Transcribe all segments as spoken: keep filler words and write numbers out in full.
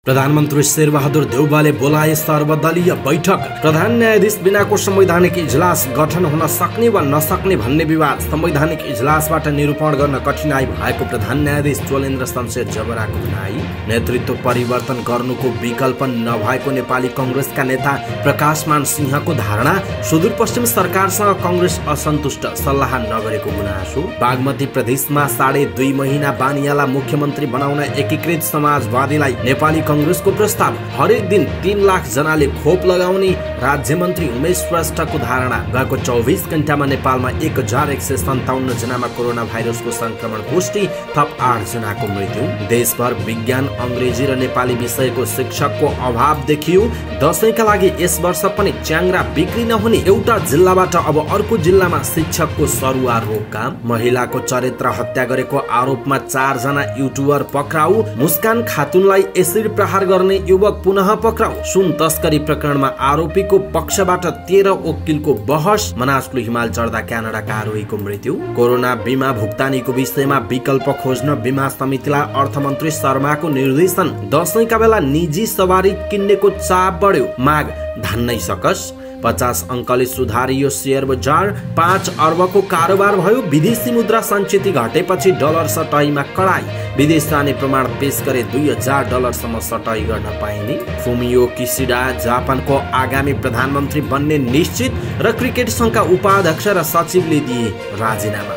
प्रधानमन्त्री शेरबहादुर देउवाले बोलाए सर्वदलीय बैठक। प्रधान न्यायाधीश बिनाको संवैधानिक इजलास गठन हुन सक्ने वा नसक्ने भन्ने विवाद संवैधानिक इजलासबाट निरूपण गर्न कठिनाई भएको प्रधान न्यायाधीश चोलेन्द्र शमशेर जबराको भनाई। नेतृत्व परिवर्तन गर्नुको विकल्प नभएको नेपाली कांग्रेसका नेता प्रकाशमान सिंहको धारणा। सुदूरपश्चिम सरकारसँग कांग्रेस असन्तुष्ट, सल्लाह नगरेको गुनासो। बागमती प्रदेशमा साढे दुई महिना बानियाला मुख्यमन्त्री बनाउन एकीकृत समाजवादीलाई नेपाली कांग्रेसको प्रस्ताव। हरेक दिन तीन लाख जनाले खोप लगाउने राज्य मन्त्री उमेश श्रेष्ठको धारणा। गएको चौबिस घण्टामा नेपालमा एक हजार एक सय सन्ताउन्न जनामा कोरोना भाइरसको संक्रमण पुष्टि, थप आठ जनाको मृत्यु। देशभर विज्ञान, अंग्रेजी र नेपाली विषयको शिक्षकको अभाव देखियो। दशैंका लागि यस वर्ष पनि च्याङ्ग्रा बिक्री नहुने। एउटा जिल्लाबाट अब अर्को जिल्लामा शिक्षकको सरुवा रोकका। महिलाको चरित्र हत्या गरेको आरोपमा चार जना युट्युबर पक्राउ। मुस्कान खातुनलाई एसिड प्रहार गर्ने युवक पुनः पक्राउ। सुन तस्करी प्रकरणमा आरोपीको पक्षबाट तेह्र वकिलको बहस। मनासलु हिमाल चढ्दा क्यानाडाका आरोहीको मृत्यु। कोरोना बिमा भुक्तानीको विषयमा विकल्प खोज्न बिमा समितिलाई अर्थमन्त्री शर्माको निर्देशन। दशैंका बेला निजी सवारी किन्नेको चाप बढ्यो, माग धान्नै सकस। पचास अंकले सुधारियो शेयर बजार। पाँच अर्बको कारोबार भयो। विदेशी मुद्रा सञ्चित घटेपछि डलर सटाईमा कडाई। विदेश जाने प्रमाण पेश गरे दुई हजार डलरसम्म सटाई गर्न पाइने। फुमियो किसिडा जापानको आगामी प्रधानमन्त्री बन्ने निश्चित र क्रिकेट संघका उपाध्यक्ष र सचिवले दिए राजीनामा।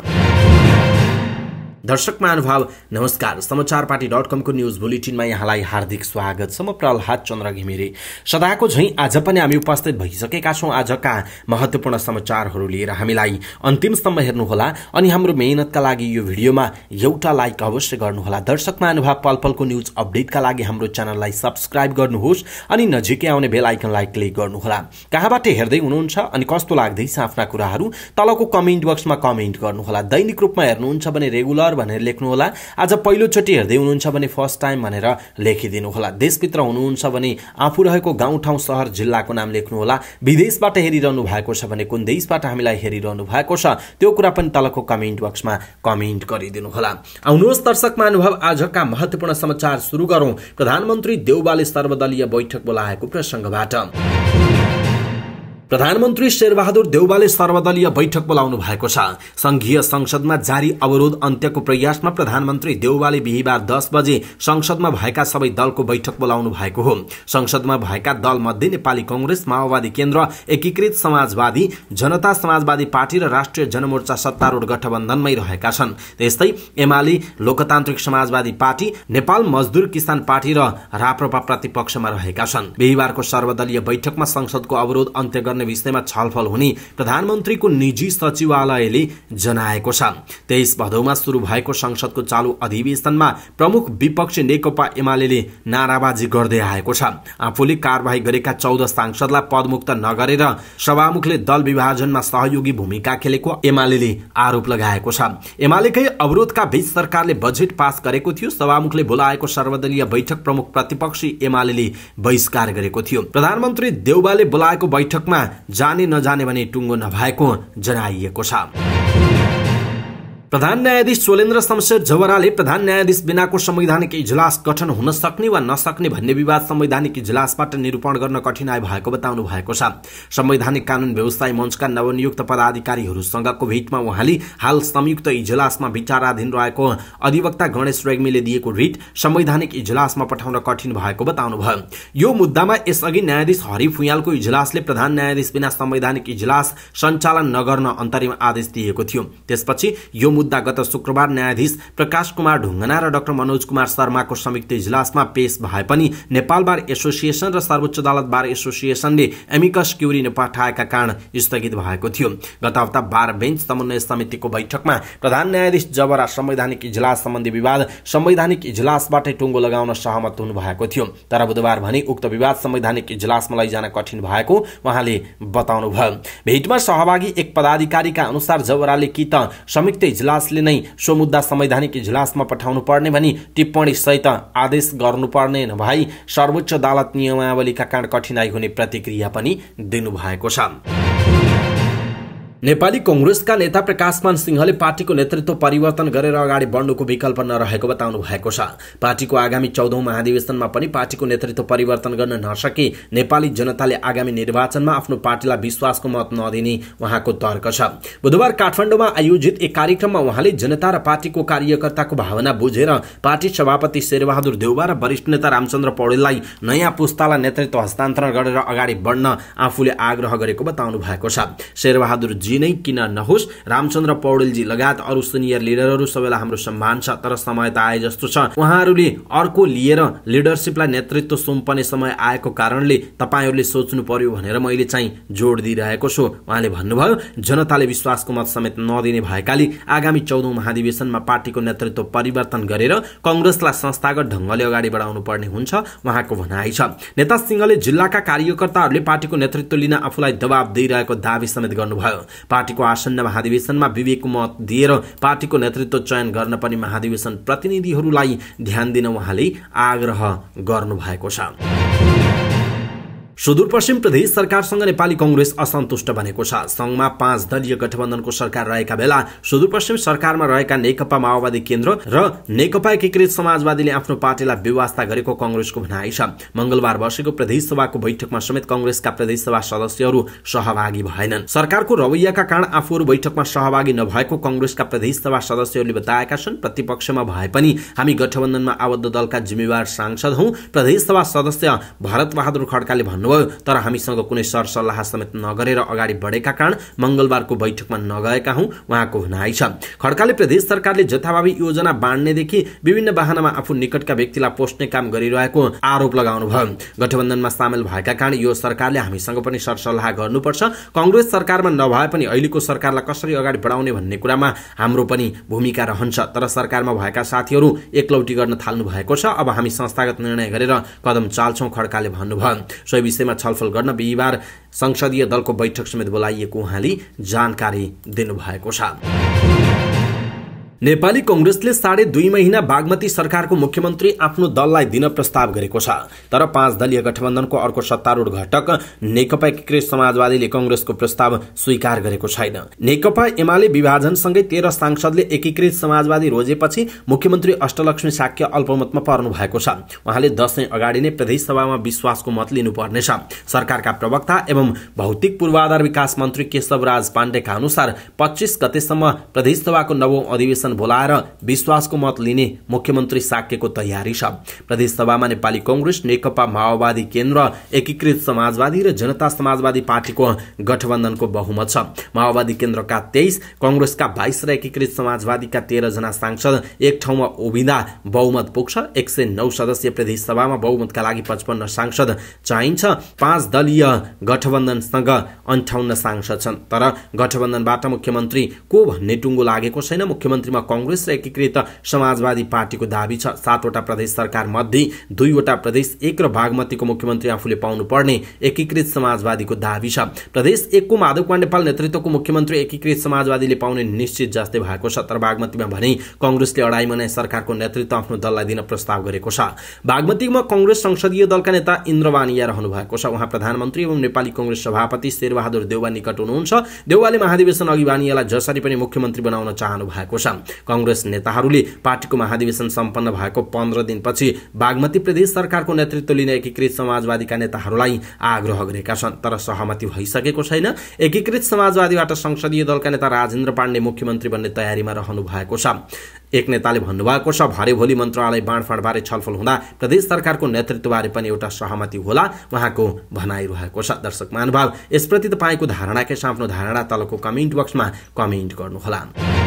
दर्शक महानुभाव नमस्कार। समाचारपाटी डट कम को न्यूज बुलेटिनमा यहाँलाई हार्दिक स्वागत छ। म प्रहलाद चन्द्र घिमिरे। सदाको झैं आज पनि हामी उपस्थित भइसकेका छौं आजका महत्वपूर्ण समाचारहरू लिएर। हामीलाई अन्तिमसम्म हेर्नुहोला अनि हाम्रो मेहनतका लागि यो भिडियोमा एउटा लाइक अवश्य गर्नुहोला। दर्शक महानुभाव पल पलको न्यूज अपडेटका लागि हाम्रो च्यानललाई सब्स्क्राइब गर्नुहोस् अनि नजिकै आउने बेल आइकनलाई क्लिक गर्नुहोला। कहाँबाट हेर्दै हुनुहुन्छ अनि कस्तो लाग्दैछ आफ्ना कुराहरू तलको कमेन्ट बक्समा कमेन्ट गर्नुहोला। दैनिक रूपमा हेर्नुहुन्छ भने रेगुलर भनेर लेख्नु होला। आज पहिलो चोटि हेर्दै हुनुहुन्छ भने फर्स्ट टाइम भनेर लेखिदिनु होला। देशभित्र हुनुहुन्छ भने आफू रहेको गाउँ ठाउँ शहर जिल्लाको नाम लेख्नु होला। विदेशबाट हेरिरहनु भएको छ भने कुन देशबाट हामीलाई हेरिरहनु भएको छ त्यो कुरा पनि तलको कमेन्ट बक्समा कमेन्ट गरिदिनु होला। आउनुहोस् दर्शक महानुभाव आजका महत्वपूर्ण समाचार सुरु गरौं। प्रधानमन्त्री देउवाले सर्वदलीय बैठक बोलाएको प्रसंगबाट। प्रधानमन्त्री शेरबहादुर देउवाले सर्वदलीय बैठक बोलाउनु भएको छ। संघीय संसदमा जारी अवरोध अन्त्यको प्रयासमा प्रधानमन्त्री देउवाले बिहीबार दस बजे संसदमा भएका सबै दलको बैठक बोलाउनु भएको हो। संसदमा भएका दल मध्ये नेपाली कांग्रेस, माओवादी केन्द्र, एकीकृत समाजवादी, जनता समाजवादी पार्टी र राष्ट्रिय जनमोर्चा सत्तारूढ गठबन्धनमै रहेका छन्। त्यस्तै एमाले, लोकतान्त्रिक समाजवादी पार्टी, नेपाल मजदुर किसान पार्टी र राप्रपा प्रतिपक्षमा रहेका छन्। बिहीबारको सर्वदलीय बैठकमा संसदको अवरोध अन्त्य गर्ने विषयमा छलफल हुने प्रधानमन्त्रीको निजी सचिवालयले जनाएको छ। तेइस भदौमा शुरू भएको संसदको चालू अधिवेशनमा प्रमुख विपक्षी नेकपा एमाले नाराबाजी गर्दै आएको छ। आफूले कारबाही गरेका चौध सांसदलाई पदमुक्त नगरेर सभामुखले दल विभाजनमा सहयोगी भूमिका खेलेको एमाले आरोप लगाएको छ। एमालेकै अवरोधका बीच सरकारले बजेट पास गरेको थियो। सभामुखले बोलाएको सर्वदलीय बैठक प्रमुख प्रतिपक्षी एमाले बहिष्कार गरेको थियो। प्रधानमन्त्री देउवाले बोलाएको बैठकमा जाने नजाने भने टुङ्गो नभएको जनाइएको छ। प्रधान न्यायाधीश चोलेन्द्र शमशेर जबराले प्रधान न्यायाधीश बिनाको संवैधानिक इजलास गठन हुन सक्ने वा नसक्ने भन्ने विवाद संवैधानिक इजलासबाट निरूपण गर्न कठिनाई भएको बताउनु भएको छ। संवैधानिक कानून व्यवस्थायी मञ्चका नवनियुक्त पदाधिकारीहरूसँगको भेटमा उहाँले हाल संयुक्त इजलासमा विचाराधीन रहेको अधिवक्ता गणेश रेग्मीले दिएको रिट संवैधानिक इजलासमा पठाउन कठिन भएको बताउनुभयो। यो मुद्दामा यसअघि न्यायाधीश हरि फुयालको इजलासले प्रधान न्यायाधीश बिना संवैधानिक इजलास सञ्चालन नगर्न अन्तरिम आदेश दिएको थियो। त्यसपछि यो मुद्दा गत शुक्रबार न्यायाधीश प्रकाश कुमार ढुङ्गना र डाक्टर मनोज कुमार शर्माको संयुक्त इजलासमा पेश भए पनि नेपाल बार एसोसिएसन र सर्वोच्च अदालत बार एसोसिएसनले एमिकस क्युरी नपठाएका कारण स्थगित भएको थियो। गत हप्ता बार बेन्च समन्वय समितिको बैठकमा प्रधान न्यायाधीश जबरा संवैधानिक इजलास सम्बन्धी विवाद संवैधानिक इजलासबाटै टुङ्गो लगाउन सहमत हुनु भएको थियो। तर बुधबार भने उक्त विवाद संवैधानिक इजलासमा लैजान कठिन भएको उहाँले बताउनुभयो। भेटमा सहभागी एक पदाधिकारीका अनुसार जबराले कि त संयुक्त इजलासले नै सो मुद्दा संवैधानिक इजलासमा पठाउनु पर्ने भनी टिप्पणी सहित आदेश गर्नुपर्ने नभई सर्वोच्च अदालत नियमावलीका कारण कठिनाई हुने प्रतिक्रिया पनि दिनुभएको छ। नेपाली कांग्रेसका नेता प्रकाशमान सिंहले पार्टीको नेतृत्व परिवर्तन गरेर अगाडि बढ्नुको विकल्प नरहेको बताउनु भएको छ। पार्टीको आगामी चौधौं महाधिवेशनमा पनि पार्टीको नेतृत्व परिवर्तन गर्न नसके नेपाली जनताले आगामी निर्वाचनमा आफ्नो पार्टीलाई विश्वासको मत नदिने उहाँको तर्क छ। बुधबार काठमाडौँमा आयोजित एक कार्यक्रममा उहाँले जनता र पार्टीको कार्यकर्ताको भावना बुझेर पार्टी सभापति शेरबहादुर देउवा र वरिष्ठ नेता रामचन्द्र पौडेललाई नयाँ पुस्तालाई नेतृत्व हस्तान्तरण गरेर अगाडि बढ्न आफूले आग्रह गरेको बताउनु भएको छ। शेरबहादुर जी नै किन नहोस्, रामचन्द्र पौडेलजी लगायत अरू सिनियर लिडरहरू सबैलाई हाम्रो सम्मान छ, तर समय त आए जस्तो छ। उहाँहरूले अर्को लिएर लिडरशिपलाई नेतृत्व सुम्पने समय आएको कारणले तपाईहरूले सोच्नु पर्यो भनेर मैले चाहिँ जोड दिइरहेको छु। उहाँले भन्नुभयो, जनताले विश्वासको मत समेत नदिने भएकाले आगामी चौधौं महाधिवेशनमा पार्टीको नेतृत्व परिवर्तन गरेर कांग्रेसलाई संस्थागत ढंगले अगाडि बढाउनु पर्ने हुन्छ उहाँको भनाइ छ। नेता सिंहले जिल्लाका कार्यकर्ताहरूले पार्टीको नेतृत्व लिन आफूलाई दबाब दिइरहेको दावी समेत गर्नुभयो। पार्टीको आसन्न महाधिवेशनमा विवेकको मत दिएर पार्टीको नेतृत्व चयन गर्न पनि महाधिवेशन प्रतिनिधिहरूलाई ध्यान दिन उहाँले आग्रह गर्नु भएको छ। सुदूरपश्चिम प्रदेश सरकारसँग नेपाली कांग्रेस असन्तुष्ट बनेको छ। संघमा पाँच दलीय गठबन्धनको सरकार रहेका बेला सुदूरपश्चिम सरकारमा रहेका नेकपा माओवादी केन्द्र र नेकपा एकीकृत समाजवादीले आफ्नो पार्टीलाई व्यवस्था गरेको कांग्रेसको भनाइ छ। मंगलबार बसेको प्रदेश सभाको बैठकमा समेत कांग्रेसका प्रदेश सभा सदस्यहरू सहभागी भएनन्। सरकारको रवैयाका कारण आफूहरू बैठकमा सहभागी नभएको कांग्रेसका प्रदेश सभा सदस्यहरूले बताएका छन्। प्रतिपक्षमा भए पनि हामी गठबन्धनमा आबद्ध दलका जिम्मेवार सांसद हौं। प्रदेश सभा सदस्य भरत बहादुर खड्काले भन्नु तर हामीसँग कुनै सरसल्लाह समेत नगरेर अगाडि बढेका कारण मंगलबारको बैठकमा नगएका हौं उहाँको भनाइ छ। खड्काले प्रदेश सरकारले जथाभावी योजना बाँड्नेदेखि विभिन्न वाहनामा आफू निकटका व्यक्तिलाई पोस्ट्ने काम गरिरहेको आरोप लगाउनुभयो। गठबन्धनमा सामेल भएका कारण यो सरकारले हामीसँग पनि सरसल्लाह गर्नुपर्छ। कांग्रेस सरकारमा नभए पनि अहिलेको सरकारलाई कसरी अगाडि बढाउने भन्ने कुरामा हाम्रो पनि भूमिका रहन्छ, तर सरकारमा भएका साथीहरू एकलौटी गर्न थाल्नु भएको छ। अब हामी संस्थागत निर्णय गरेर कदम चाल्छौं, खड्काले भन्नुभयो। सोही विषयमा छलफल गर्न बिहिबार संसदीय दलको बैठक समेत बोलाइएको उहाँले जानकारी दिनुभएको छ। नेपाली कांग्रेसले साढे दुई महिना बागमती सरकारको मुख्यमन्त्री आफ्नो दललाई दिन प्रस्ताव गरेको छ, तर पाँच दलीय गठबन्धनको अर्को सत्तारूढ घटक नेकपा एकीकृत समाजवादीले कांग्रेसको प्रस्ताव स्वीकार गरेको छैन। नेकपा एमाले विभाजनसँगै तेह्र सांसदले एकीकृत समाजवादी रोजेपछि मुख्यमन्त्री अष्टलक्ष्मी साक्य अल्पमतमा पर्नु भएको छ। उहाँले दशैं अगाडि नै प्रदेश सभामा विश्वासको मत लिनुपर्नेछ। सरकारका प्रवक्ता एवं भौतिक पूर्वाधार विकास मन्त्री केशवराज पाण्डेका अनुसार पच्चीस गतेसम्म प्रदेश सभाको नवौं अधिवेशन बोलाएर विश्वासको मत लिने मुख्यमन्त्री साक्यको तयारी छ। प्रदेश सभामा नेपाली कांग्रेस, नेकपा माओवादी केन्द्र, एकीकृत समाजवादी र जनता समाजवादी पार्टीको गठबन्धनको बहुमत छ। माओवादी केन्द्रका तेइस, कांग्रेसका बाइस र एकीकृत समाजवादीका तेह्र जना सांसद एक ठाउँमा उभिँदा बहुमत पुग्छ। एक सय नौ सदस्यीय प्रदेश सभामा बहुमतका लागि पचपन्न सांसद चाहिन्छ। पाँच दलीय गठबन्धनसँग अन्ठाउन्न सांसद छन्, तर गठबन्धनबाट मुख्यमन्त्री को भन्ने टुङ्गो लागेको छैन। मुख्यमन्त्रीमा कांग्रेस र एकीकृत समाजवादी पार्टीको दाबी छ। सातवटा प्रदेश सरकार मध्ये दुईवटा प्रदेश एक र बागमतीको मुख्यमन्त्री आफूले पाउनु पर्ने एकीकृत समाजवादीको दाबी छ। प्रदेश एक को माधव नेपाल नेतृत्वको मुख्यमन्त्री एकीकृत समाजवादीले पाउने निश्चित जस्तै भएको छ, तर बागमतीमा भने कांग्रेसले अढाई महिना सरकारको नेतृत्व आफ्नो दललाई दिन प्रस्ताव गरेको छ। बागमतीमा कांग्रेस संसदीय दलका नेता इन्द्र वानिया रहनु भएको छ। उहाँ प्रधानमन्त्री एवं नेपाली कांग्रेस सभापति शेरबहादुर देउवा निकट हुनुहुन्छ। देउवाले महाधिवेशन अघि वानियालाई जसरी पनि मुख्यमन्त्री बनाउन चाहनु भएको छ। कांग्रेस नेताहरूले पार्टीको महाधिवेशन सम्पन्न भएको पन्ध्र दिनपछि बागमती प्रदेश सरकारको नेतृत्व लिने एकीकृत समाजवादीका नेताहरूलाई आग्रह गरेका छन्, तर सहमति भइसकेको छैन। एकीकृत समाजवादीबाट संसदीय दलका नेता राजेन्द्र पाण्डे मुख्यमन्त्री बन्ने तयारीमा रहनु भएको छ। एक नेताले भन्नुभएको छ, भरे भोलि मन्त्रालय बाँडफाँडबारे छलफल हुँदा प्रदेश सरकारको नेतृत्वबारे पनि एउटा सहमति होला उहाँको भनाइरहेको छ। दर्शक महानुभाव, यसप्रति तपाईँको धारणा के छ? आफ्नो धारणा तलको कमेन्ट बक्समा कमेन्ट गर्नुहोला।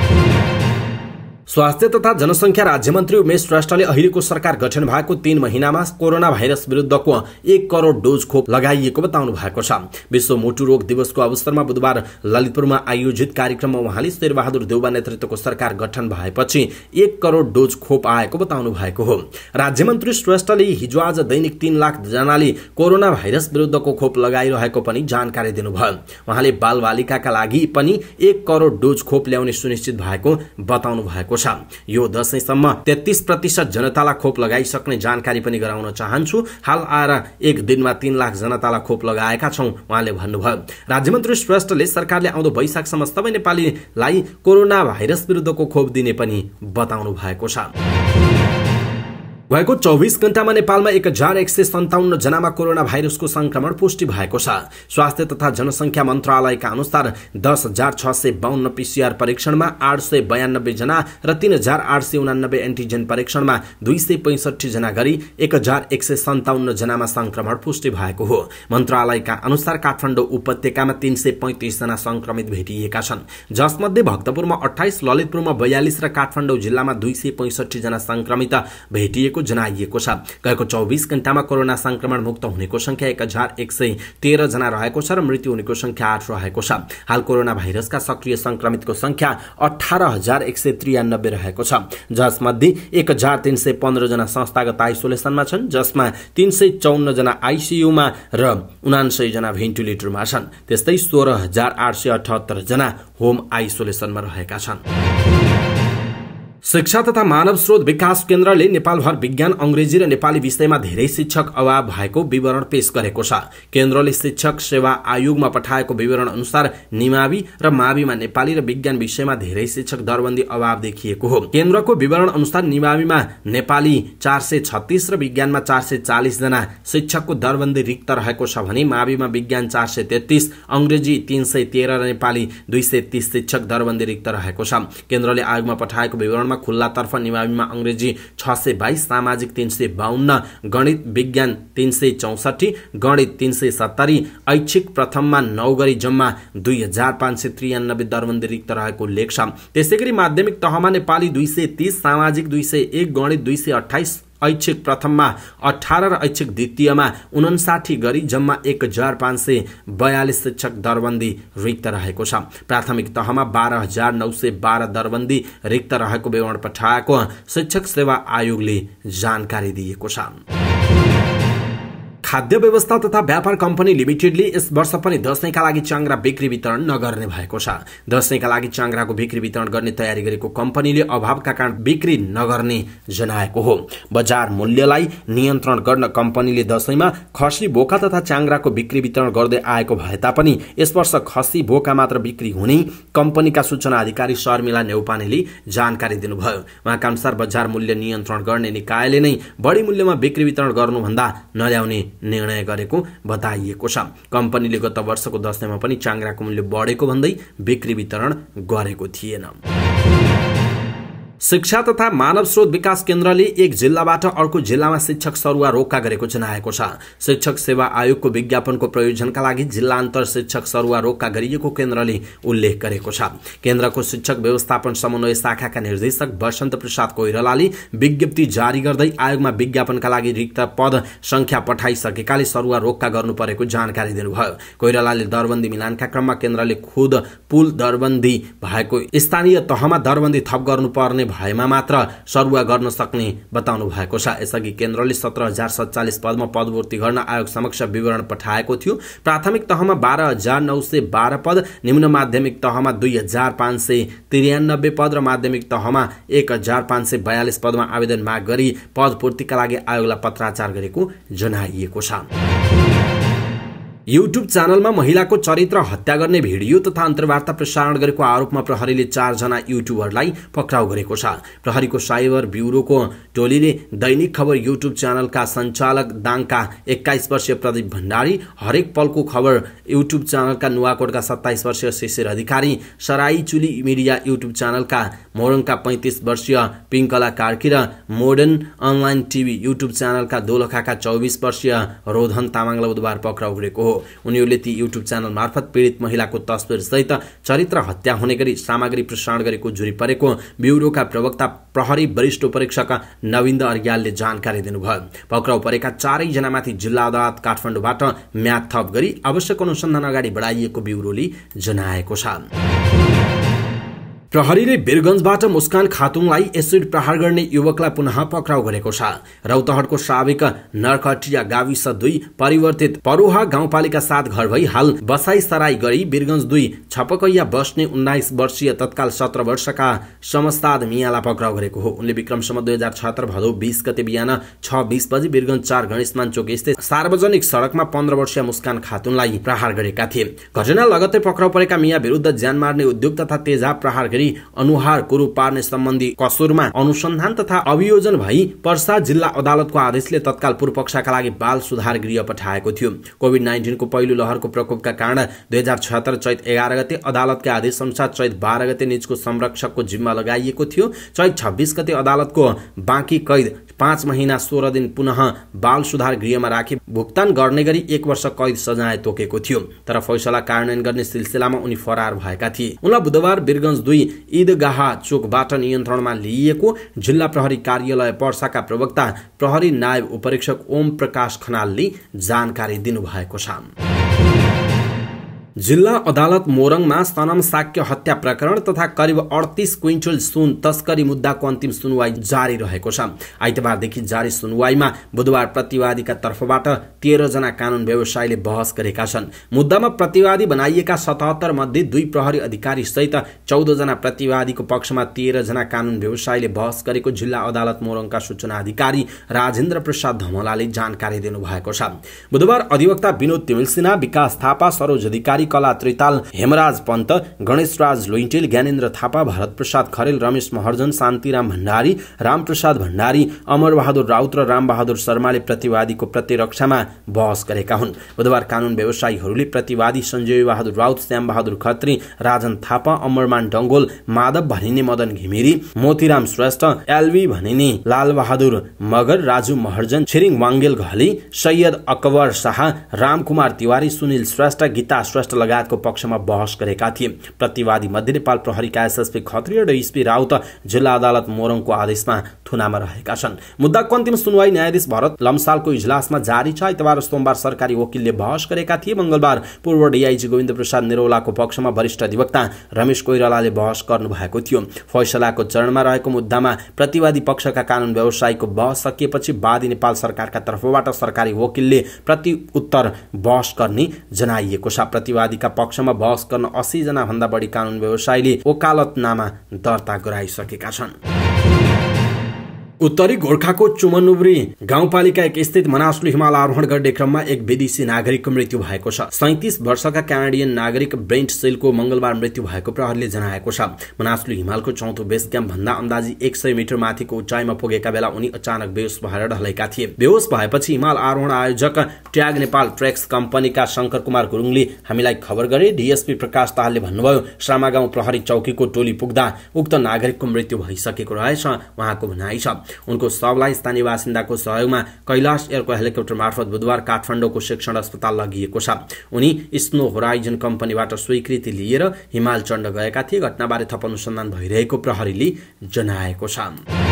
स्वास्थ्य तथा जनसंख्या राज्यमन्त्री उमेश श्रेष्ठले अहिलेको सरकार गठन भएको तीन महिनामा कोरोना भाइरस विरुद्धको एक करोड़ डोज खोप लगाइएको बताउनु भएको छ। विश्व मोटु रोग दिवसको अवसरमा बुधबार ललितपुरमा आयोजित कार्यक्रममा उहाँले शेरबहादुर देउवा नेतृत्वको सरकार गठन भएपछि एक करोड़ डोज खोप आएको बताउनु भएको हो। राज्यमन्त्री श्रेष्ठले हिजो आज दैनिक तीन लाख जनाले कोरोना भाइरस विरुद्धको खोप लगाइरहेको पनि जानकारी दिनुभयो। उहाँले बालबालिकाका लागि पनि एक करोड़ डोज खोप ल्याउने सुनिश्चित भएको बताउनु भएको भएको छ। यो दशैंसम्म तेत्तीस प्रतिशत जनतालाई खोप लगाइसक्ने जानकारी पनि गराउन चाहन्छु। हाल आएर एक दिनमा तीन लाख जनतालाई खोप लगाएका छौं उहाँले भन्नुभयो। राज्यमन्त्री श्रेष्ठले सरकारले आउँदो वैशाखसम्म सबै नेपालीलाई कोरोना भाइरस विरुद्धको खोप दिने पनि बताउनु भएको छ। गएको चौबीस घण्टामा नेपालमा एक हजार एक सय सन्ताउन्न जनामा कोरोना भाइरसको संक्रमण पुष्टि भएको छ। स्वास्थ्य तथा जनसंख्या मन्त्रालयका अनुसार दस हजार छ सय बाहन्न पीसीआर परीक्षणमा आठ सय बयानब्बे जना र तीन हजार आठ सय उनानब्बे एन्टिजेन परीक्षणमा दुई सय पैंसठी जना गरी एक हजार एक सय सन्ताउन्न जनामा संक्रमण पुष्टि भएको हो। मन्त्रालयका अनुसार काठमाडौँ उपत्यकामा तीन सय पैंतिस जना संक्रमित भेटिएका छन्, जसमध्ये भक्तपुरमा अठाइस, ललितपुरमा बयालिस र काठमाडौँ जिल्लामा दुई सय पैंसठी जना संक्रमित भेटिएको जनाइएको छ। गएको चौबीस घण्टामा कोरोना संक्रमण मुक्त हुनेको संख्या एक हजार एक सय तेह्र जना रहेको छ र मृत्यु हुनेको संख्या आठ रहेको छ। हाल कोरोना भाइरसका सक्रिय संक्रमितको संख्या अठारह हजार एक सय त्रियानब्बे रहेको छ, जसमध्ये एक हजार तीन सय पन्ध्र जना संस्थागत आइसोलेसनमा छन्, जसमा तीन सय चौन्न जना आइसियूमा र उनासय जना भेन्टिलेटरमा छन्। त्यस्तै सोह्र हजार आठ सय अठहत्तर जना होम आइसोलेसनमा रहेका छन्। शिक्षा तथा मानव स्रोत विकास केन्द्रले नेपालभर विज्ञान, अंग्रेजी र नेपाली विषयमा धेरै शिक्षक अभाव भएको विवरण पेश गरेको छ। केन्द्रले शिक्षक सेवा आयोगमा पठाएको विवरण अनुसार निमावि र माविमा नेपाली र विज्ञान विषयमा धेरै शिक्षक दरबन्दी अभाव देखिएको हो। केन्द्रको विवरण अनुसार निमाविमा नेपाली चार सय छत्तीस र विज्ञानमा चार सय चालिस जना शिक्षकको दरबन्दी रिक्त रहेको छ भने माविमा विज्ञान चार सय तेत्तीस, अंग्रेजी तीन सय तेह्र र नेपाली दुई सय तीस शिक्षक दरबन्दी रिक्त रहेको छ। केन्द्रले आयोगमा पठाएको विवरणमा खुल्लातर्फ निमाविमा अंग्रेजी छ सय बाइस, सामाजिक तीन सय बाहन्न, गणित विज्ञान तीन सय चौसठी, गणित तीन सय सत्तरी, ऐच्छिक प्रथममा नौ गरी जम्मा दुई हजार पाँच सय त्रियानब्बे दरबन्दी रिक्त रहेको उल्लेख छ। त्यसैगरी माध्यमिक तहमा नेपाली दुई सय तीस, सामाजिक दुई सय एक, गणित दुई सय अठाइस, ऐच्छिक प्रथममा अठारह र ऐच्छिक द्वितीयमा उनसाठी गरी जम्मा एक हजार पाँच सय बयालिस शिक्षक दरबन्दी रिक्त रहेको छ। प्राथमिक तहमा बाह्र हजार नौ सय बाह्र दरबन्दी रिक्त रहेको विवरण पठाएको शिक्षक सेवा आयोगले जानकारी दिएको छ। खाद्य व्यवस्था तथा व्यापार कम्पनी लिमिटेडले यस वर्ष पनि दशैंका लागि च्याङ्ग्रा बिक्री वितरण नगर्ने भएको छ। दशैंका लागि च्याङ्ग्राको बिक्री वितरण गर्ने तयारी गरेको कम्पनीले अभावका कारण बिक्री नगर्ने जनाएको हो। बजार मूल्यलाई नियन्त्रण गर्न कम्पनीले दशैंमा खसी, बोका तथा च्याङ्ग्राको बिक्री वितरण गर्दै आएको भए तापनि यस वर्ष खसी, बोका मात्र बिक्री हुने कम्पनीका सूचना अधिकारी शर्मिला नेउपानेले जानकारी दिनुभयो। उहाँका अनुसार बजार मूल्य नियन्त्रण गर्ने निकायले नै बढी मूल्यमा बिक्री वितरण गर्नुभन्दा नल्याउने निर्णय गरेको बताइएको छ। कम्पनीले गत वर्षको दशैंमा पनि च्याङ्ग्राको मूल्य बढेको भन्दै बिक्री वितरण गरेको थिएन। शिक्षा तथा मानव स्रोत विकास केन्द्रले एक जिल्लाबाट अर्को जिल्लामा शिक्षक सरुवा रोक्का गरेको जनाएको छ। शिक्षक सेवा आयोगको विज्ञापनको प्रयोजनका लागि जिल्ला अन्तर शिक्षक सरुवा रोक्का गरिएको केन्द्रले उल्लेख गरेको छ। केन्द्रको शिक्षक व्यवस्थापन समन्वय शाखाका निर्देशक वसन्त प्रसाद कोइरालाले विज्ञप्ति जारी गर्दै आयोगमा विज्ञापनका लागि रिक्त पद संख्या पठाइसकेकाले सरुवा रोक्का गर्नु परेको जानकारी दिनुभयो। कोइरालाले दरबन्दी मिलानका क्रममा केन्द्रले खुद पुल दरबन्दी भएको स्थानीय तहमा दरबन्दी थप गर्नुपर्ने भएमा मात्र सरुवा गर्न सक्ने बताउनु भएको छ। यसअघि केन्द्रले सत्र हजार सत्तालिस पदमा पदपूर्ति गर्न आयोग समक्ष विवरण पठाएको थियो। प्राथमिक तहमा बाह्र हजार नौ सय बाह्र पद, निम्न माध्यमिक तहमा दुई हजार पाँच सय त्रियानब्बे पद र माध्यमिक तहमा एक हजार पाँच सय बयालिस पदमा आवेदन माग गरी पदपूर्तिका लागि आयोगलाई पत्राचार गरेको जनाइएको छ। युट्युब च्यानलमा महिलाको चरित्र हत्या गर्ने भिडियो तथा अन्तर्वार्ता प्रसारण गरेको आरोपमा प्रहरीले चार जना युट्युबरलाई पक्राउ गरेको छ। प्रहरीको साइबर ब्युरोको टोलीले दैनिक खबर युट्युब च्यानलका सञ्चालक दाङका एक्काइस वर्षीय प्रदीप भण्डारी, हरेक पलको खबर युट्युब च्यानलका नुवाकोटका सत्ताइस वर्षीय शिशिर अधिकारी, सराईचुली मिडिया युट्युब च्यानलका मोरङका पैंतिस वर्षीय पिङ्कला कार्की र मोडर्न अनलाइन टिभी युट्युब च्यानलका दोलखाका चौबिस वर्षीय रोधन तामाङलाई बुधबार पक्राउ गरेको हो। उनीहरूले ती युट्युब च्यानल मार्फत पीडित महिलाको तस्बिर सहित चरित्र हत्या हुने गरी सामग्री प्रसारण गरेको जुरी परेको ब्युरोका प्रवक्ता प्रहरी वरिष्ठ परीक्षक नविन्द अर्यालले जानकारी दिनुभयो। पक्राउ परेका चारै जनामाथि जिल्ला अदालत काठमाडौँबाट म्याद थप गरी आवश्यक अनुसन्धान अगाडि बढाइएको ब्युरोले जनाएको छ। प्रहरीले वीरगञ्जबाट मुस्कान खातुङलाई एसिड प्रहार गर्ने युवकलाई पुनः पक्राउ गरेको छ। रौतहटको साबिक नरकटिया गाविस दुई परिवर्तित परोहा गाउँपालिका सात घर भई हाल बसाई सराई गरी वीरगञ्ज दुई छपकैया बस्ने उन्नाइस वर्षीय तत्काल सत्र वर्षका समस्ताद मियालाई पक्राउ गरेको हो। उनले विक्रमसम्म दुई हजार छहत्तर भदौ बीस गते बिहान छ बीस बजी वीरगञ्ज चार गणेशमान चोक स्थित सार्वजनिक सड़कमा पन्ध्र वर्षीय मुस्कान खातुनलाई प्रहार गरेका थिए। घटना लगत्तै पक्राउ परेका मिया विरुद्ध ज्यान मार्ने उद्योग तथा तेजा प्रहार गरी अनुहार कुरु पार्ने सम्बन्धी कसुरमा अनुसन्धान तथा अभियोजन भई पर्सा जिल्ला अदालतको आदेशले तत्काल पूर्व पक्षका लागि बाल सुधार गृह पठाएको थियो। कोभिड नाइन्टीन को पहिलो लहरको प्रकोपका कारण दुई हजार छहत्तर चैत एघार गते अदालतका आदेश अनुसार चैत बाह्र गते निजको संरक्षकको जिम्मा लगाइएको थियो। चैत छब्बीस गते अदालतको बाँकी कैद पाँच महिना सोह्र दिन पुनः बाल सुधार गृहमा राखी भुक्तान गर्ने गरी एक वर्ष कैद सजाय तोकेको थियो। तर फैसला कार्यान्वयन गर्ने सिलसिलामा उनी फरार भएका थिए। उनलाई बुधबार वीरगञ्ज दुई ईदगाह चोकबाट नियन्त्रणमा लिइएको जिल्ला प्रहरी कार्यालय पर्साका प्रवक्ता प्रहरी नायब उपरीक्षक ओम प्रकाश खनालले जानकारी दिनुभएको छ। जिल्ला अदालत मोरङमा सनम साक्य हत्या प्रकरण तथा करिब अडतीस क्विन्टल सुन तस्करी मुद्दाको अन्तिम सुनवाई जारी रहेको छ। आइतबारदेखि जारी सुनवाईमा बुधबार प्रतिवादीका तर्फबाट तेह्र जना कानून व्यवसायीले बहस गरेका छन्। मुद्दामा प्रतिवादी बनाइएका सतहत्तर मध्ये दुई प्रहरी अधिकारी सहित चौध जना प्रतिवादीको पक्षमा तेह्र जना कानून व्यवसायीले बहस गरेको जिल्ला अदालत मोरङका सूचना अधिकारी राजेन्द्र प्रसाद धमलाले जानकारी दिनुभएको छ। बुधबार अधिवक्ता विनोद तिमिल सिन्हा, विकास थापा, सरोज अधिकारी, कला त्रिताल, हेमराज पन्त, गणेशराज लोइन्टेल, ज्ञानेन्द्र थापा, भरत प्रसाद खरेल, रमेश महर्जन, शान्तिराम भण्डारी, रामप्रसाद भण्डारी, अमर बहादुर राउत र रामबहादुर शर्माले प्रतिवादीको प्रतिरक्षामा बहस गरेका हुन्। बुधबार कानून व्यवसायीहरूले प्रतिवादी सञ्जय बहादुर राउत, श्याम बहादुर खत्री, राजन थापा, अमरमान डंगोल, माधव भनिने मदन घिमिरी, मोतीराम श्रेष्ठ, एलवी भनिने लाल बहादुर मगर, राजु महर्जन, छिरिङ वाङ्गेल घली, सैयद अकबर शाह, रामकुमार तिवारी, सुनिल श्रेष्ठ, गीता श्रेष्ठ लगायतको पक्षमा बहस गरेका थिए। प्रतिवादी मध्ये नेपाल प्रहरीका एसएसपी खत्री र डीएसपी राउत जिल्ला अदालत मोरङको आदेशमा थुनामा रहेका छन्। मुद्दाको अन्तिम सुनवाई न्यायाधीश भरत लम्सालको इजलासमा जारी छ। आइतबार सोमबार सरकारी वकिलले बहस गरेका थिए। मंगलबार पूर्व डीआईजी गोविन्द प्रसाद निरौलाको पक्षमा वरिष्ठ अधिवक्ता रमेश कोइरालाले बहस गर्नु भएको थियो। फैसलाको चरणमा रहेको मुद्दामा प्रतिवादी पक्षका कानून व्यवसायीको बहस सकिएपछि वादी नेपाल सरकारका तर्फबाट सरकारी वकिलले प्रति उत्तर बहस गर्ने जनाइएको छ। प्रतिवादीका पक्षमा बहस गर्न अस्सी जना भन्दा बढी कानून व्यवसायीले वकालतनामा दर्ता गराइसकेका छन्। उत्तरी गोर्खाको चुमनुब्री गाउँपालिका एक स्थित मनासलु हिमाल आरोहण गर्ने क्रममा एक विदेशी नागरिकको मृत्यु भएको छ। सैंतीस वर्षका क्यानाडियन नागरिक ब्रेन्ट सेलको मंगलबार मृत्यु भएको प्रहरीले जनाएको छ। मनासलु हिमालको चौथो बेस क्याम्प भन्दा अन्दाजी एक सय मिटर माथिको उचाइमा पुगेका बेला उनी अचानक बेहोस भएर ढलेका थिए। बेहोस भएपछि हिमाल आरोहण आयोजक ट्याग नेपाल ट्रेक्स कम्पनीका शंकर कुमार गुरुङले हामीलाई खबर गरे। डीएसपी प्रकाश तालले भन्नुभयो, श्रामागाउँ प्रहरी चौकीको टोली पुग्दा उक्त नागरिकको मृत्यु भइसकेको रहेछ। उहाँको भनाइ छ उनको शवलाई स्थानीय बासिन्दाको सहयोगमा कैलाश एयरको हेलिकप्टर मार्फत बुधबार काठमाडौँको शिक्षण अस्पताल लगिएको छ। उनी स्नो होराइजन कम्पनीबाट स्वीकृति लिएर हिमाल चढ्न गएका थिए। घटनाबारे थप अनुसन्धान भइरहेको प्रहरीले जनाएको छ।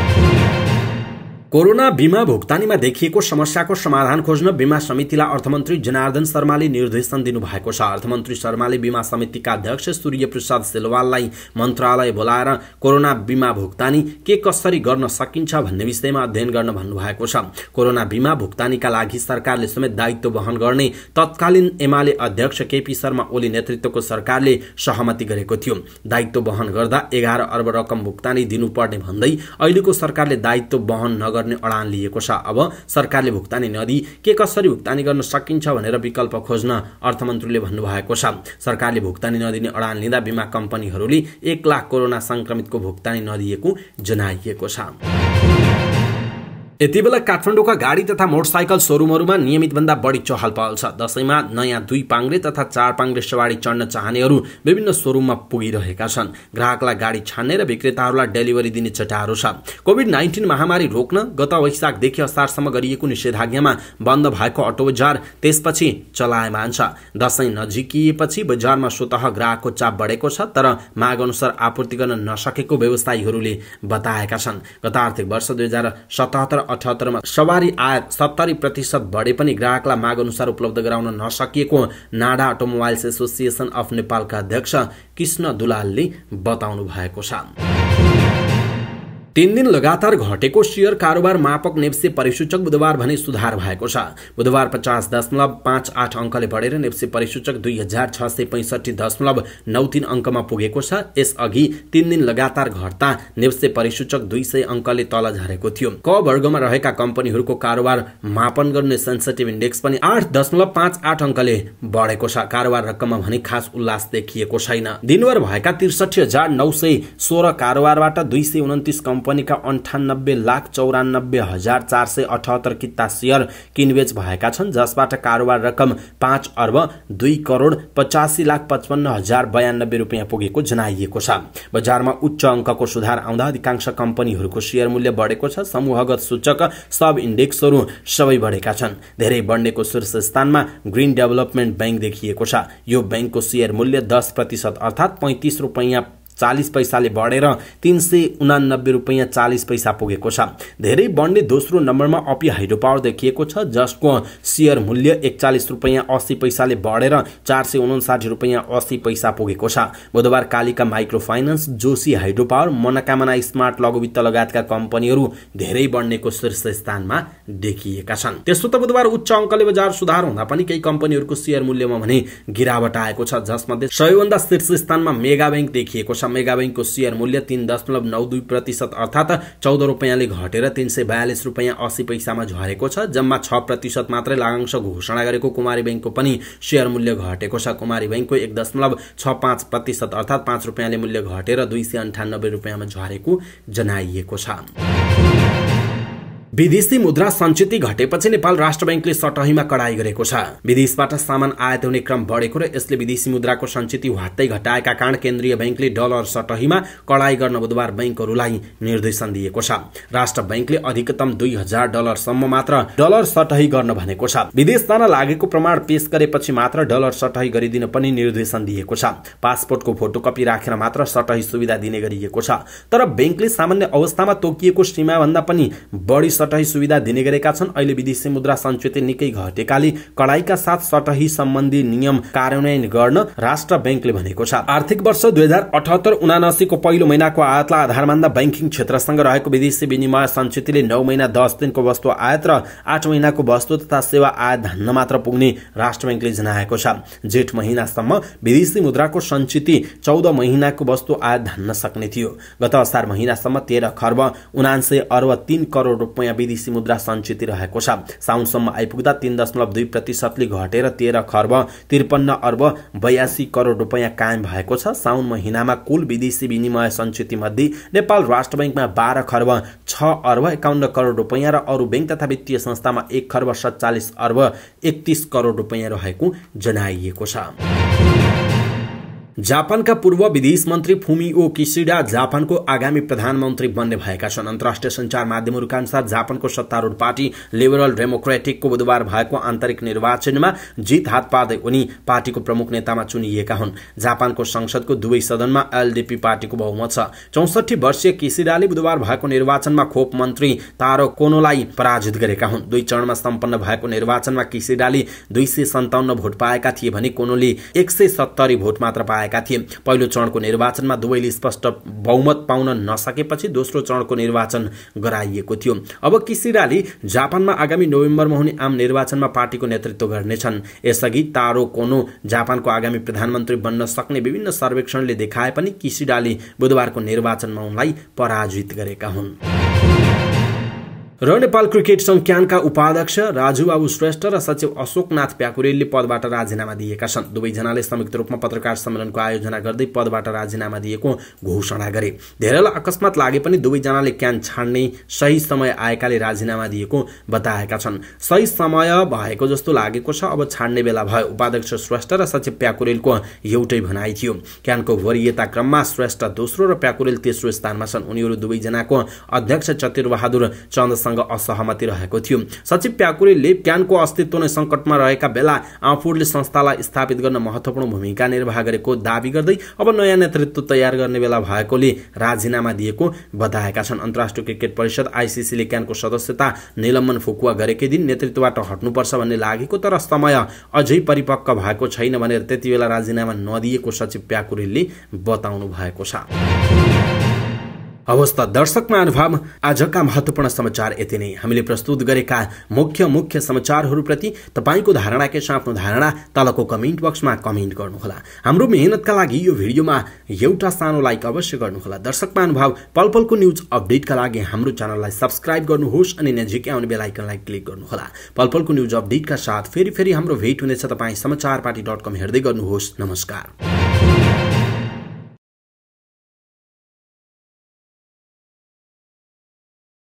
कोरोना बीमा भुक्तानीमा देखिएको समस्याको समाधान खोज्न बीमा समितिलाई अर्थमन्त्री जनार्दन शर्माले निर्देशन दिनुभएको छ। अर्थमन्त्री शर्माले बीमा समितिका अध्यक्ष सूर्य प्रसाद सिलवाललाई मन्त्रालय बोलाएर कोरोना बीमा भुक्तानी के कसरी गर्न सकिन्छ भन्ने विषयमा अध्ययन गर्न भन्नुभएको छ। कोरोना बीमा भुक्तानीका लागि सरकारले समेत दायित्व वहन गर्ने तत्कालीन एमाले अध्यक्ष केपी शर्मा ओली नेतृत्वको सरकारले सहमति गरेको थियो। दायित्व वहन गर्दा एघार अर्ब रकम भुक्तानी दिनुपर्ने भन्दै अहिलेको सरकारले दायित्व वहन नगर अडान लिएको छ। अब सरकारले भुक्तानी नदिई के कसरी भुक्तानी गर्न सकिन्छ भनेर विकल्प खोज्न अर्थमन्त्रीले भन्नुभएको छ। सरकारले भुक्तानी नदिने अडान लिँदा बीमा कम्पनीहरूले एक लाख कोरोना संक्रमितको भुक्तानी नदिएको जनाइएको छ। यति बेला काठमाडौँका गाडी तथा मोटरसाइकल शोरूमहरूमा नियमित भन्दा बढी चहल पहल छ। दशैंमा नयाँ दुई पाङ्ग्रे तथा चार पाङ्ग्रे सवारी चढ्न चाहनेहरू विभिन्न शोरूममा पुगिरहेका छन्। ग्राहकलाई गाडी छान्ने र विक्रेताहरूलाई डेलिभरी दिने चटारो छ। कोभिड नाइन्टीन महामारी रोक्न गत वैशाखदेखि असारसम्म गरिएको निषेधाज्ञामा बन्द भएको अटो बजार त्यसपछि चलायमान छ। दशैं नजिकिएपछि बजारमा स्वतः ग्राहकको चाप बढेको छ, तर माग अनुसार आपूर्ति गर्न नसकेको व्यवसायीहरूले बताएका छन्। गत आर्थिक वर्ष दुई हजार सतहत्तर अठहत्तर मा सवारी आयात सत्तरी प्रतिशत बढे पनि ग्राहकलाई माग अनुसार उपलब्ध गराउन नसकिएको नाडा अटोमोबाइल्स एसोसिएसन अफ नेपालका अध्यक्ष कृष्ण दुलालले बताउनु भएको छ। तीन दिन लगातार घटेको शेयर कारोबार मापक नेप्से परिसूचक बुधबार भने सुधार भएको छ। बुधबार पचास दशमलव पाँच आठ अंकले बढेर नेप्से परिसूचक दुई हजार छ सय पैंसठी दशमलव नौ तीन अंकमा पुगेको छ। यसअघि तीन दिन लगातार घट्दा नेप्से परिसूचक दुई सय अंकले तल झरेको थियो। क वर्गमा रहेका कम्पनीहरूको कारोबार मापन गर्ने सेन्सिटिभ इन्डेक्स पनि आठ दशमलव पाँच आठ अंकले बढेको छ। कारोबार रकममा भने खास उल्लास देखिएको छैन। दिनभर भएका त्रिसठी हजार नौ सय सोह्र कारोबारबाट दुई सय उन्तिस कम्पनीका अन्ठानब्बे लाख चौरानब्बे हजार चार सय अठहत्तर किता शेयर किनबेच भएका छन्, जसबाट कारोबार रकम पाँच अर्ब दुई करोड पचासी लाख पचपन्न हजार बयानब्बे रुपियाँ पुगेको जनाइएको छ। बजारमा उच्च अंकको सुधार आउँदा अधिकांश कम्पनीहरूको शेयर मूल्य बढेको छ। समूहगत सूचक सब इन्डेक्सहरू सबै बढेका छन्। धेरै बढ्नेको शीर्ष स्थानमा ग्रीन डेभलपमेन्ट बैंक देखिएको छ। यो बैंकको शेयर मूल्य दस प्रतिशत अर्थात पैंतीस रुपियाँ चालीस पैसाले बढेर तीन सय उनानब्बे रुपियाँ चालीस पैसा पुगेको छ। धेरै बढ्ने दोस्रो नम्बरमा अपी हाइड्रो पावर देखिएको छ, जसको शेयर मूल्य एकचालिस रुपियाँ अस्सी पैसाले बढेर चार सय उनसाठी रुपियाँ अस्सी पैसा पुगेको छ। बुधबार Kalika micro finance, Joshi hydro power, Manokamana smart लघुवित्त लगायतका कम्पनीहरू धेरै बढ्नेको शीर्ष स्थानमा देखिएका छन्। त्यसो त बुधबार उच्च अंकले बजार सुधार हुँदा पनि केही कम्पनीहरूको शेयर मूल्यमा भने गिरावट आएको छ, जसमध्ये सबैभन्दा शीर्ष स्थानमा मेगा बैंक देखिएको छ। मेगा बैंकको शेयर मूल्य तीन दशमलव नौ दुई प्रतिशत अर्थात चौध रुपियाँले घटेर तीन सय बयालिस रुपियाँ अस्सी पैसामा झरेको छ। जम्मा छ प्रतिशत मात्रै लाभांश घोषणा गरेको कुमारी बैंकको पनि शेयर मूल्य घटेको छ। कुमारी बैंकको एक दशमलव छ पाँच प्रतिशत अर्थात पाँच रुपियाँले मूल्य घटेर दुई सय अन्ठानब्बे रुपियाँमा झरेको जनाइएको छ। विदेशी मुद्रा सञ्चित घटेपछि नेपाल राष्ट्र बैंकले सटहीमा कडाई गरेको छ। विदेशबाट सामान आयात हुने क्रम बढेको र यसले विदेशी मुद्राको सञ्चित ह्वात्तै घटाएका कारण केन्द्रीय बैंकले डलर सटहीमा कडाई गर्न बुधबार बैंकहरूलाई निर्देशन दिएको छ। राष्ट्र बैंकले अधिकतम दुई हजार डलरसम्म मात्र डलर सटही गर्न भनेको छ। विदेश जान लागेको प्रमाण पेश गरेपछि मात्र डलर सटही गरिदिन पनि निर्देशन दिएको छ। पासपोर्टको फोटोकपी राखेर मात्र सटही सुविधा दिने गरिएको छ। तर बैंकले सामान्य अवस्थामा तोकिएको सीमा भन्दा पनि बढी सटही सुविधा दिने गरेका छन्। अहिले विदेशी मुद्रा सञ्चित निकै घटेकाले कडाईका साथ सटही सम्बन्धी नियम कार्यान्वयन गर्न राष्ट्र बैंकले भनेको छ। आर्थिक वर्ष दुई हजार अठहत्तर उनासी को पहिलो महिनाको आयातलाई आधार मान्दा बैंकिङ क्षेत्रसँग रहेको विदेशी विनिमय सञ्चितले नौ महिना दस दिनको वस्तु आयात र आठ महिनाको वस्तु तथा सेवा आयात धान्न मात्र पुग्ने राष्ट्र बैंकले जनाएको छ। जेठ महिनासम्म विदेशी मुद्राको सञ्चित चौध महिनाको वस्तु आयात धान्न सक्ने थियो। गत असार महिनासम्म तेह्र खर्ब उनान्सय अर्ब तीन करोड रुपियाँ विदेशी मुद्रा सञ्चित रहेको छ। साउनसम्म आइपुग्दा तीन दशमलव दुई प्रतिशतले घटेर तेह्र खर्ब त्रिपन्न अर्ब बयासी करोड रुपियाँ कायम भएको छ। साउन महिनामा कुल विदेशी विनिमय सञ्चित मध्ये नेपाल राष्ट्र बैंकमा बाह्र खर्ब छ अर्ब एकाउन्न करोड रुपियाँ र अरू बैंक तथा वित्तीय संस्थामा एक खर्ब सत्तालिस अर्ब एकतीस करोड रुपियाँ रहेको जनाइएको छ। जापानका पूर्व विदेश मन्त्री फुमिओ किसिडा जापानको आगामी प्रधानमन्त्री बन्ने भएका छन्। अन्तर्राष्ट्रिय सञ्चार माध्यमहरूका अनुसार जापानको सत्तारूढ पार्टी लिबरल डेमोक्रेटिकको बुधबार भएको आन्तरिक निर्वाचनमा जित हात पार्दै उनी पार्टीको प्रमुख नेतामा चुनिएका हुन्। जापानको संसदको दुवै सदनमा एलडीपी पार्टीको बहुमत छ। चौसठी वर्षीय किसिडाले बुधबार भएको निर्वाचनमा खोप मन्त्री तारो कोनोलाई पराजित गरेका हुन्। दुई चरणमा सम्पन्न भएको निर्वाचनमा किसिडाले दुई सय सन्ताउन्न भोट पाएका थिए भने कोनोले एक सय सत्तरी भोट मात्र पाए थिए। पहिलो चरणको निर्वाचनमा दुवैले स्पष्ट बहुमत पाउन नसकेपछि दोस्रो चरणको निर्वाचन गराइएको थियो। अब किसिडाले जापानमा आगामी नोभेम्बरमा हुने आम निर्वाचनमा पार्टीको नेतृत्व गर्नेछन्। यसअघि तारो कोनो जापानको आगामी प्रधानमन्त्री बन्न सक्ने विभिन्न सर्वेक्षणले देखाए पनि किसिडाले बुधबारको निर्वाचनमा उनलाई पराजित गरेका हुन्। र नेपाल क्रिकेट संघका उपाध्यक्ष राजुबाबु श्रेष्ठ र सचिव अशोकनाथ प्याकुरेलले पदबाट राजीनामा दिएका छन्। दुवैजनाले संयुक्त रूपमा पत्रकार सम्मेलनको आयोजना गर्दै पदबाट राजीनामा दिएको घोषणा गरे। धेरैलाई अकस्मात लागे पनि दुवैजनाले क्यान छाड्ने सही समय आएकाले राजीनामा दिएको बताएका छन्। सही समय भएको जस्तो लागेको छ, अब छाड्ने बेला भयो। उपाध्यक्ष श्रेष्ठ र सचिव प्याकुरेलको एउटै भनाइ थियो। क्यानको वरियता क्रममा श्रेष्ठ दोस्रो र प्याकुरेल तेस्रो स्थानमा छन्। उनीहरू दुवैजनाको अध्यक्ष चतुरबहादुर चन्दसँग निर्णयसँग असहमति रहेको थियो। सचिव प्याकुरेलले क्यानको अस्तित्व नै संकटमा रहेका बेला आफूले संस्थालाई स्थापित गर्न महत्त्वपूर्ण भूमिका निर्वाह गरेको दावी गर्दै अब नयाँ नेतृत्व तयार गर्ने बेला भएकोले राजीनामा दिएको बताएका छन्। अन्तर्राष्ट्रिय क्रिकेट परिषद आइसिसीले क्यानको सदस्यता निलम्बन फुकुवा गरेकै दिन नेतृत्वबाट हट्नुपर्छ भन्ने लागेको, तर समय अझै परिपक्व भएको छैन भनेर त्यति बेला राजीनामा नदिएको सचिव प्याकुरेलले बताउनु भएको छ। अवस्था दर्शक महानुभाव, आजका महत्त्वपूर्ण समाचार यति नै। हामीले प्रस्तुत गरेका मुख्य मुख्य समाचारहरूप्रति तपाईको धारणा के छ, आफ्नो धारणा तलको कमेन्ट बक्समा कमेन्ट गर्नुहोला। हाम्रो मेहनतका लागि यो भिडियोमा एउटा सानो लाइक अवश्य गर्नुहोला। दर्शक महानुभाव, पलपलको न्यूज अपडेटका लागि हाम्रो च्यानललाई सब्स्क्राइब गर्नुहोस् अनि नजिकै आउने बेल आइकनलाई क्लिक गर्नुहोला। पलपलको न्यूज अपडेटका साथ फेरि फेरि हाम्रो भेट हुनेछ। तपाईँ समाचारपाटी डट कम हेर्दै गर्नुहोस्। नमस्कार।